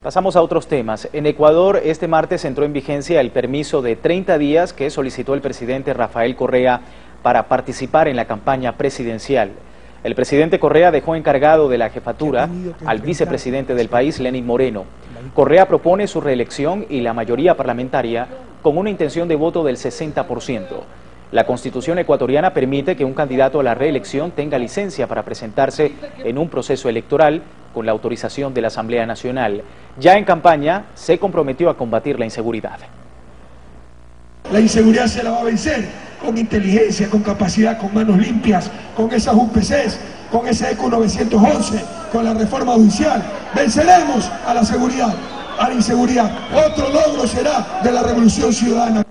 Pasamos a otros temas. En Ecuador, este martes entró en vigencia el permiso de 30 días que solicitó el presidente Rafael Correa para participar en la campaña presidencial. El presidente Correa dejó encargado de la jefatura al vicepresidente del país, Lenín Moreno. Correa propone su reelección y la mayoría parlamentaria con una intención de voto del 60%. La Constitución ecuatoriana permite que un candidato a la reelección tenga licencia para presentarse en un proceso electoral con la autorización de la Asamblea Nacional. Ya en campaña se comprometió a combatir la inseguridad. La inseguridad se la va a vencer con inteligencia, con capacidad, con manos limpias, con esas UPCs, con ese ECU 911, con la reforma judicial. Venceremos a la seguridad, a la inseguridad. Otro logro será de la revolución ciudadana.